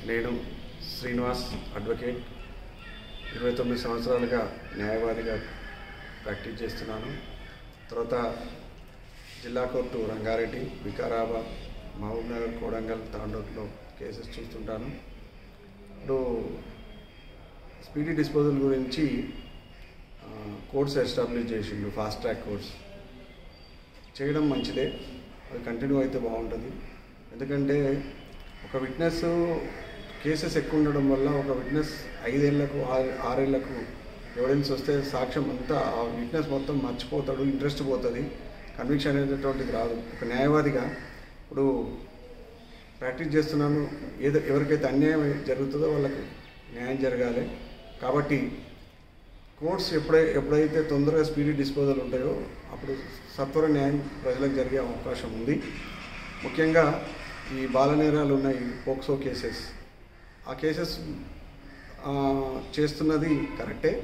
నేను శ్రీనివాస్ అడ్వకేట్ 29 సంవత్సరాలుగా న్యాయవాదిగా ప్రాక్టీస్ చేస్తున్నాను. తర్వాత జిల్లా కోర్టు రంగారెడ్డి, వికారాబాద్, మహబూబ్నగర్, కోడంగల్, తాండూరులో కేసెస్ చూస్తుంటాను. ఇప్పుడు స్పీడీ డిస్పోజల్ గురించి కోర్స్ ఎస్టాబ్లిష్ చేసిండు. ఫాస్ట్ ట్రాక్ కోర్స్ చేయడం మంచిదే, అది కంటిన్యూ అయితే బాగుంటుంది. ఎందుకంటే ఒక విట్నెస్ కేసెస్ ఎక్కువ ఉండడం వల్ల ఒక విట్నెస్ 5 ఏళ్లకు 6 ఏళ్లకు ఎవిడెన్స్ వస్తే సాక్ష్యం అంతా ఆ విట్నెస్ మొత్తం మర్చిపోతాడు, ఇంట్రెస్ట్ పోతుంది, కన్విక్షన్ అనేటటువంటిది రాదు. ఒక న్యాయవాదిగా ఇప్పుడు ప్రాక్టీస్ చేస్తున్నాను, ఎవరికైతే అన్యాయం జరుగుతుందో వాళ్ళకు న్యాయం జరగాలి. కాబట్టి కోర్ట్స్ ఎప్పుడైతే తొందరగా స్పీడీ డిస్పోజల్ ఉంటాయో అప్పుడు సత్వర న్యాయం ప్రజలకు జరిగే అవకాశం ఉంది. ముఖ్యంగా ఈ బాల నేరాలు ఉన్న ఈ పోక్సో కేసెస్, ఆ కేసెస్ చేస్తున్నది కరెక్టే.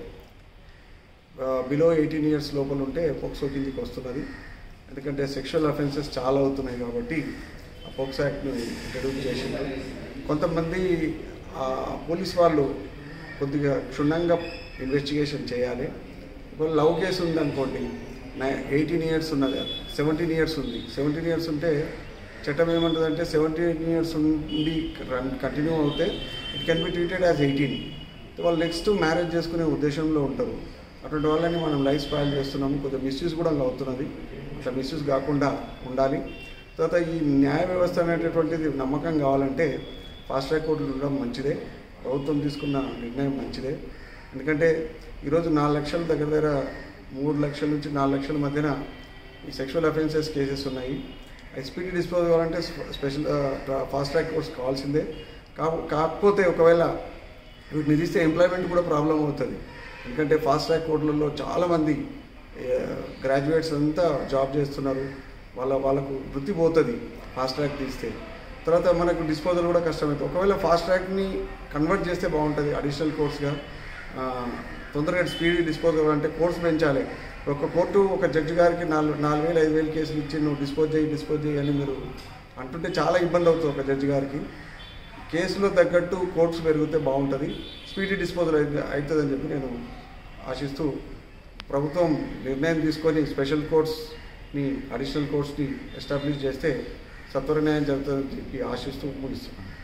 బిలో 18 ఇయర్స్ లోపల ఉంటే పోక్సో కిందికి వస్తున్నది. ఎందుకంటే సెక్షువల్ అఫెన్సెస్ చాలా అవుతున్నాయి కాబట్టి ఆ పోక్సో యాక్ట్ను ఇంట్రడ్యూస్ చేసింది. కొంతమంది పోలీస్ వాళ్ళు కొద్దిగా క్షుణ్ణంగా ఇన్వెస్టిగేషన్ చేయాలి. ఇప్పుడు లవ్ కేసు ఉందనుకోండి, 18 ఇయర్స్ ఉన్నది, 17 ఇయర్స్ ఉంది. 17 ఇయర్స్ ఉంటే చట్టం ఏమంటుందంటే 17 ఇయర్స్ ఉండి కంటిన్యూ అవుతే it can be treated as 18. వాళ్ళు నెక్స్ట్ మ్యారేజ్ చేసుకునే ఉద్దేశంలో ఉంటారు. అటువంటి వాళ్ళని మనం లైఫ్ స్పాయిల్ చేస్తున్నాము. కొద్దిగా మిస్యూజ్ కూడా అవుతున్నది. అట్లా మిస్యూజ్ కాకుండా ఉండాలి. తర్వాత ఈ న్యాయ వ్యవస్థ అనేటటువంటిది నమ్మకం కావాలంటే ఫాస్ట్ ట్రాక్ కోర్టులు ఉండడం మంచిదే. ప్రభుత్వం తీసుకున్న నిర్ణయం మంచిదే. ఎందుకంటే ఈరోజు 4 లక్షల దగ్గర 3 లక్షల నుంచి 4 లక్షల మధ్యన ఈ సెక్షువల్ అఫెన్సెస్ కేసెస్ ఉన్నాయి. స్పీడీ డిస్పోజ్ కావాలంటే స్పెషల్ ఫాస్ట్ ట్రాక్ కోర్ట్స్ కావాల్సిందే. కాకపోతే ఒకవేళ వీటిని తీస్తే ఎంప్లాయ్మెంట్ కూడా ప్రాబ్లం అవుతుంది. ఎందుకంటే ఫాస్ట్ ట్రాక్ కోర్టులలో చాలామంది గ్రాడ్యుయేట్స్ అంతా జాబ్ చేస్తున్నారు. వాళ్ళకు వృత్తి పోతుంది ఫాస్ట్ ట్రాక్ తీస్తే. తర్వాత మనకు డిస్పోజల్ కూడా కష్టమవుతుంది. ఒకవేళ ఫాస్ట్ ట్రాక్ని కన్వర్ట్ చేస్తే బాగుంటుంది అడిషనల్ కోర్స్గా. తొందరగా స్పీడీ డిస్పోజల్ అంటే కోర్స్ పెంచాలి. ఒక కోర్టు ఒక జడ్జి గారికి 4,000 5,000 కేసులు ఇచ్చి నువ్వు డిస్పోజ్ చేయి అని మీరు అంటుంటే చాలా ఇబ్బంది అవుతుంది ఒక జడ్జి గారికి. కేసులో తగ్గట్టు కోర్ట్స్ పెరిగితే బాగుంటుంది, స్పీడీ డిస్పోజల్ అవుతుందని చెప్పి నేను ఆశిస్తూ ప్రభుత్వం నిర్ణయం తీసుకొని స్పెషల్ కోర్ట్స్ని, అడిషనల్ కోర్ట్స్ని ఎస్టాబ్లిష్ చేస్తే సత్వర న్యాయం జరుగుతుందని చెప్పి ఆశిస్తూ ముగిస్తున్నాను.